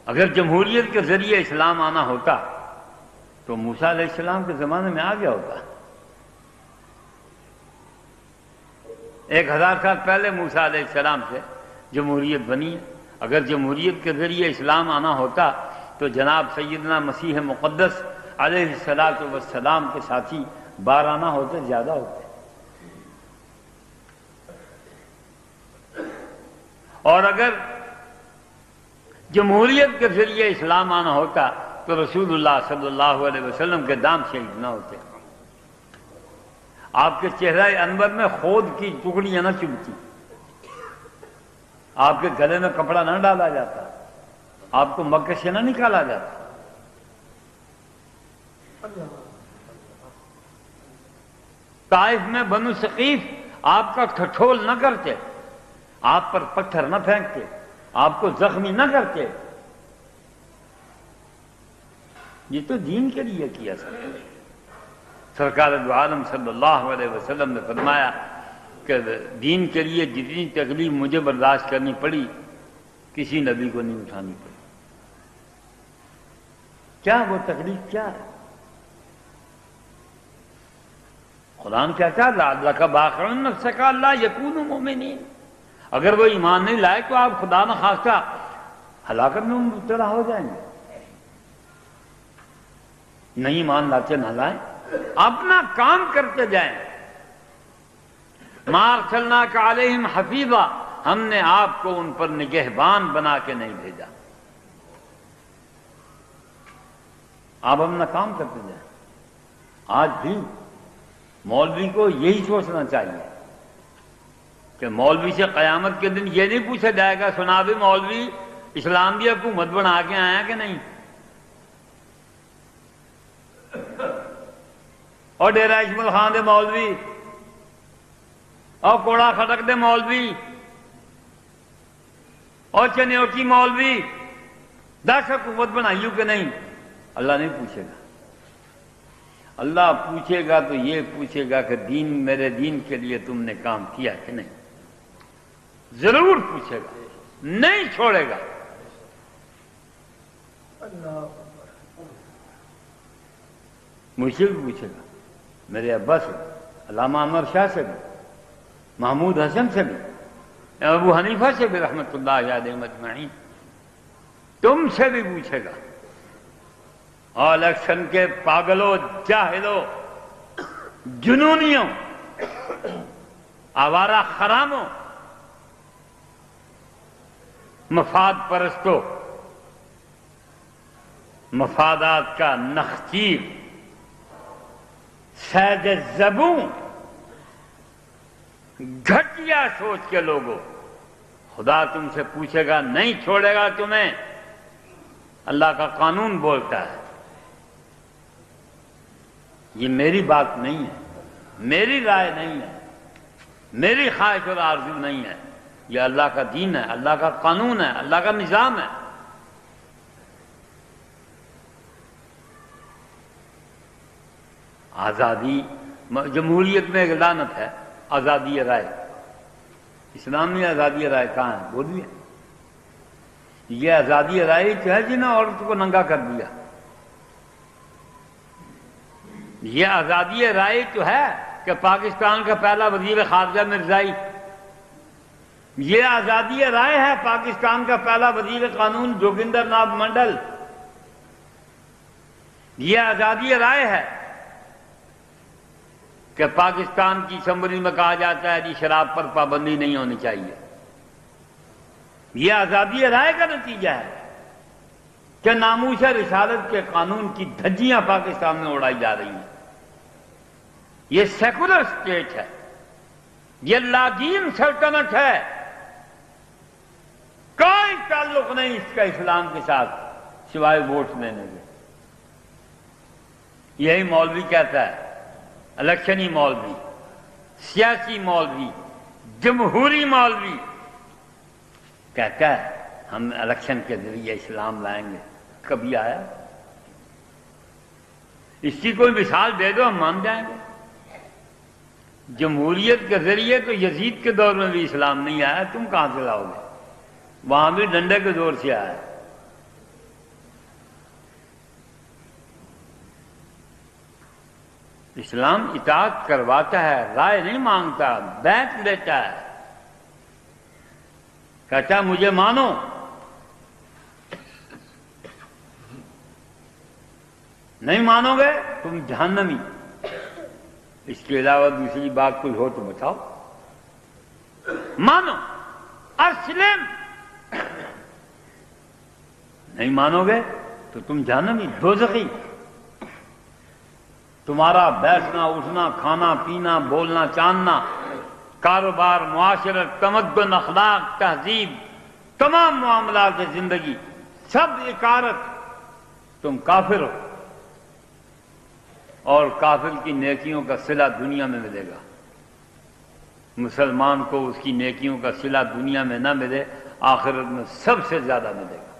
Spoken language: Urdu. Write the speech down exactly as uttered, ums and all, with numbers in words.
اگر جمہوریت کے ذریعے اسلام آنا ہوتا تو موسیٰ علیہ السلام کے زمانے میں آ گیا ہوتا. ایک ہزار سال پہلے موسیٰ علیہ السلام سے جمہوریت بنی ہے. اگر جمہوریت کے ذریعے اسلام آنا ہوتا تو جناب سیدنا مسیح مقدس علیہ الصلاۃ والسلام کے ساتھی بارانہ ہوتے، زیادہ ہوتے. اور اگر جمہوریت کے ذریعے اسلام آنا ہوتا تو رسول اللہ صلی اللہ علیہ وسلم کے دام شہید نہ ہوتے. آپ کے چہرہ انور میں خود کی ٹکڑیاں نہ چبھتی، آپ کے گلے میں کپڑا نہ ڈالا جاتا، آپ کو مکے سے نہ نکالا جاتا. طائف میں بنو ثقیف آپ کا ٹھٹھول نہ کرتے، آپ پر پتھر نہ پھینکتے، آپ کو زخمی نہ کرتے. یہ تو دین کے لیے کیا سکتے. سرکار دو عالم صلی اللہ علیہ وسلم نے فرمایا کہ دین کے لیے جتنی تکلیف مجھے برداشت کرنی پڑی کسی نبی کو نہیں اٹھانی پڑی. کیا وہ تکلیف کیا ہے؟ قرآن کہتا ہے لعلک باخع نفسک الا یکونوا مؤمنین. اگر وہ ایمان نہیں لائے تو آپ خدا نخواستہ ہلاکت میں مبتلا ہو جائیں گے. نہیں ایمان لاتے نہ لائیں، اپنا کام کرتے جائیں. ما ارسلناک علیہم حفیظا، ہم نے آپ کو ان پر نگہبان بنا کے نہیں بھیجا. آپ اپنا کام کرتے جائیں. آج بھی مولوی کو یہی سوچنا چاہیے کہ مولوی سے قیامت کے دن یہ نہیں پوچھا جائے گا سنا بھی مولوی اسلام کی حکومت بنا کے آیا کہ نہیں، اور ڈیرہ اجمل خان دے مولوی اور کوڑا خٹک دے مولوی اور چنیوٹی مولوی دس حکومت بنائیو کہ نہیں. اللہ نہیں پوچھے گا. اللہ پوچھے گا تو یہ پوچھے گا کہ دین میرے دین کے لیے تم نے کام کیا کہ نہیں. ضرور پوچھے گا، نہیں چھوڑے گا. مجھ سے بھی پوچھے گا، میرے ابا سے، علامہ انور شاہ سے بھی، محمود حسن سے بھی، ابو حنیفہ سے بھی رحمۃ اللہ علیہم اجمعین. تم سے بھی پوچھے گا. اور الیکشن کے پاگلوں، جاہلوں، جنونیوں، آوارہ خراموں، مفاد پرستوں، مفادات کا نخچیر، سید زبوں، گھٹیا سوچ کے لوگوں، خدا تم سے پوچھے گا، نہیں چھوڑے گا تمہیں. اللہ کا قانون بولتا ہے. یہ میری بات نہیں ہے، میری رائے نہیں ہے، میری خواہش اور آرزو نہیں ہے. یہ اللہ کا دین ہے، اللہ کا قانون ہے، اللہ کا نظام ہے. آزادی، جمہوریت میں ایک لعنت ہے، آزادی رائے. اسلامی آزادی رائے کہاں ہے؟ بولیے. یہ آزادی رائے جو ہے جنہیں عورت کو ننگا کر دیا. یہ آزادی رائے جو ہے کہ پاکستان کا پہلا وزیر خارجہ مرزائی، یہ آزادی رائے ہے پاکستان کا پہلا وزیر قانون جوگندر ناتھ منڈل. یہ آزادی رائے ہے کہ پاکستان کی اسمبلی میں کہا جاتا ہے جی شراب پر پابندی نہیں ہونی چاہیے. یہ آزادی رائے کا نتیجہ ہے کہ ناموس رسالت کے قانون کی دھجیاں پاکستان میں اڑائی جا رہی ہیں. یہ سیکولر اسٹیٹ ہے، یہ لاجین سلطنت ہے. کوئی تعلق نہیں اس کا اسلام کے ساتھ سوائے ووٹ دینے کے. یہی مولوی کہتا ہے، الیکشنی مولوی، سیاسی مولوی، جمہوری مولوی کہتا ہے ہم الیکشن کے ذریعے اسلام لائیں گے. کبھی آیا؟ اس کی کوئی مثال دے دو ہم مان جائیں گے. جمہوریت کے ذریعے تو یزید کے دور میں بھی اسلام نہیں آیا، تم کہاں سے لاؤ گے؟ وہاں بھی ڈنڈے کے دور سے آیا. اسلام اطاعت کرواتا ہے، رائے نہیں مانگتا، بیعت لیتا ہے، کہتا ہے مجھے مانو، نہیں مانو گے تم جہنمی۔ اس کے علاوہ دوسری بات کوئی ہو تو بتاؤ، مانو اسلم، نہیں مانو گے تو تم جہنمی، دوزخی۔ تمہارا بیٹھنا اٹھنا کھانا پینا بولنا چاننا، کاروبار معاشرت تمدن اخلاق تہذیب تمام معاملات زندگی سب اکارت، تم کافر ہو، اور کافر کی نیکیوں کا صلہ دنیا میں ملے گا، مسلمان کو اس کی نیکیوں کا صلہ دنیا میں نہ ملے، آخرت میں سب سے زیادہ ملے گا۔